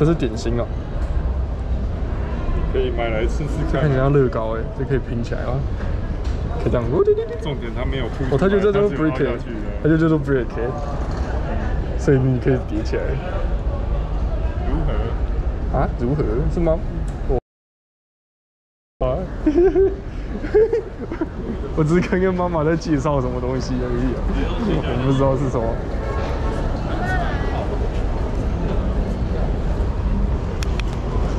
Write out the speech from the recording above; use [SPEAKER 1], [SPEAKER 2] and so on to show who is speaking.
[SPEAKER 1] 这是点心哦。
[SPEAKER 2] 可以买来试试看。
[SPEAKER 1] 看起来像乐高哎，这可以拼起来啊，可以这样。
[SPEAKER 2] 重点它没有凸。
[SPEAKER 1] 哦，它就叫做 brick， 它就叫做 brick， 所以你可以叠起来。
[SPEAKER 2] 如何？
[SPEAKER 1] 啊？如何？是吗？我只是看看妈妈在介绍什么东西而已啊，我不知道是什么。